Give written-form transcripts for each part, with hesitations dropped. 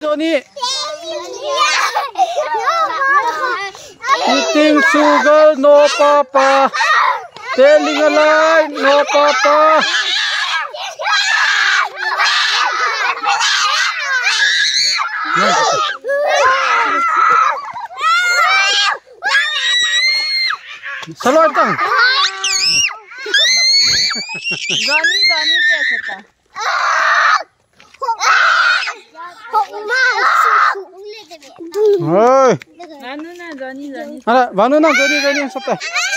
Johnny. Eating sugar, no papa. Telling a lie, no papa. Salah tang. Johnny कैसे था? Hey. Vanu na Johnny. Ada, Vanu na Johnny sabta.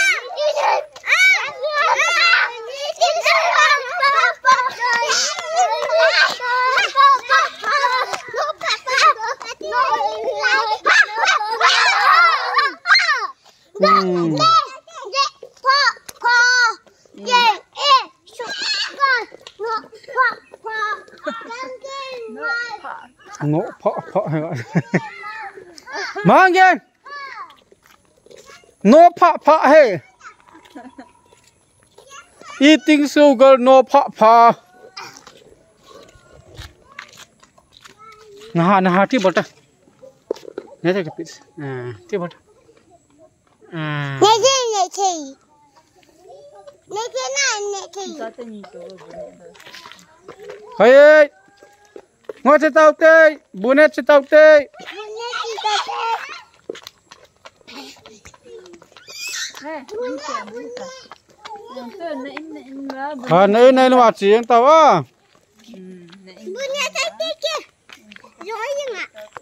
No, pa hay gọi. Mang nghe. No pa hay. Eating sugar, no pa. Nah, ti bota. Ini tak kepis. Ti bota. Hey. Ngồi chơi tàu tê, bún nét chơi tàu tê. Nơi này là chỉ tàu á. Bún nét chơi tê kia, rồi nhưng mà.